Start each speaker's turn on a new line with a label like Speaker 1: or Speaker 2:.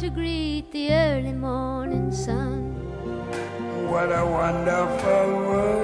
Speaker 1: to greet the early morning sun.
Speaker 2: What a wonderful world.